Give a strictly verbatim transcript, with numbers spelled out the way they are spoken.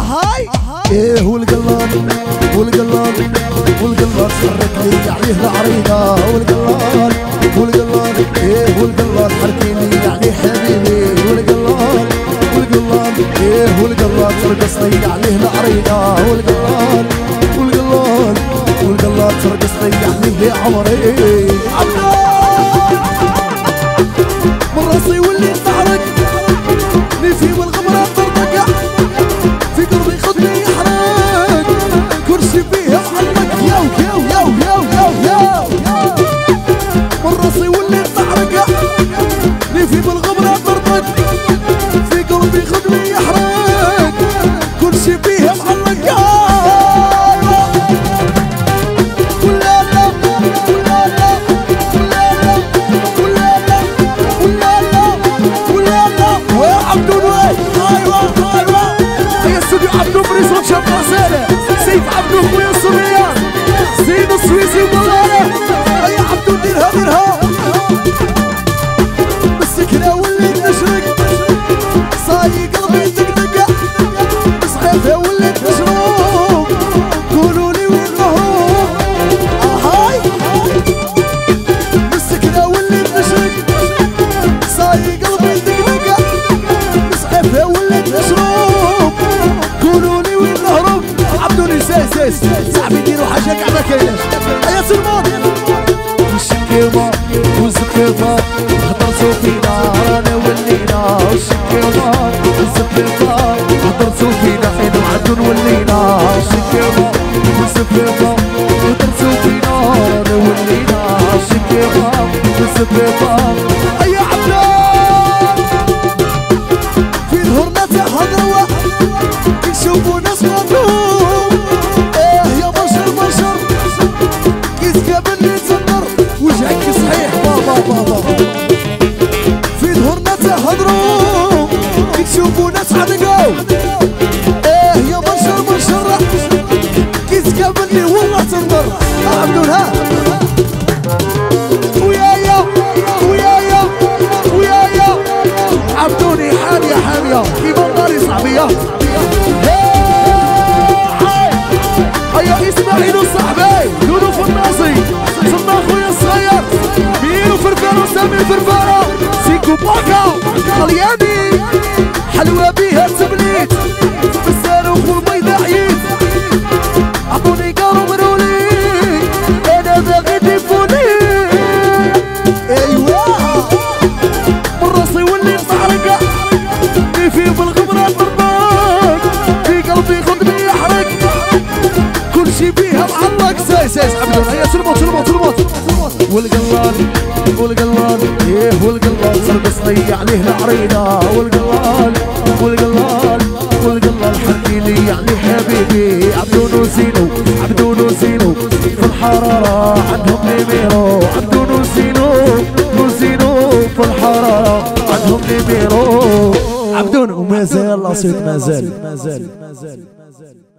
اهاي ايه والقلاب والقلاب والقلاب سرك لي عليه العريضة والقلاب والقلاب ايه والقلاب حركيني يعني حبيبي والقلاب والقلاب ايه والقلاب ترقص لي عليه العريضة والقلاب والقلاب والقلاب ترقص لي عليه عمري من راسي واللي تعرق نفي والغمرة ترتقع في قلبي خدني يحرق كرسي فيها وحلك ياو ياو ياو ياو ياو ياو من راسي واللي تعرق نفي بالغمرة ترتقع في قلبي خدني يحرق كرسي فيها وحلك سيف عبدو خويا الصبيان زين السويسي ومولانا يا عبدو ديرها ديرها بالسكنة وليت نشرق صاي قلبي دقدقة بصحيفة وليت نشرب قولولي وين مهروب اهاي بالسكنة وليت نشرق صاي قلبي دقدقة بصحيفة وليت نشرب قولولي وين مهروب عبدوني سيس سيس صاحبي ديروا حاجة كاع ما كايناش يا سلمان والشكيمة والزكيفة هضرتو فينا رانا ولينا والشكيمة والزكيفة هضرتو فينا حين وعدو ولينا والشكيمة والزكيفة هضرتو فينا رانا ولينا والشكيمة والزكيفة يا عبدان في ظهرنا تهضروا يشوفوا ناس مظلوم ايه يا بشر بشر كيسكا باللي تصدر وجهك صحيح بابا بابا في ظهرنا تهضروا تشوفوا ناس عنقوا ايه يا بشر بشر كيسكا باللي والله تصدر عبدونها ويايا ويايا ويايا عبدوني حامية حامية كيما ناري صعبية هيا اسماعيل وصاحبي لولو فناصي سما خويا الصغير ميرو فرفارة سامي فرفارة سيكو باكا طلياني حلوة بيها التبليت بالصاروخ والبيضة عييت عطوني قارو مرولي انا باغي تليفوني ايوا من راسي وليت محرقة نفي بالغمرة طرباك في قلبي خدني يحرق كل شي بيها معلق سايس سايس عبدون هيا سلموت سلموت سلموت والقلال والقلال ايه والقلال ترقص لي عليه العريضة والقلال والقلال والقلال حكي لي يعني حبيبي عبدون وزينو عبدون وزينو في الحرارة عندهم نيميرو عبدون وزينو وزينو في الحرارة عندهم نيميرو عبدون وما زال الصيت ما زال ما زال ما زال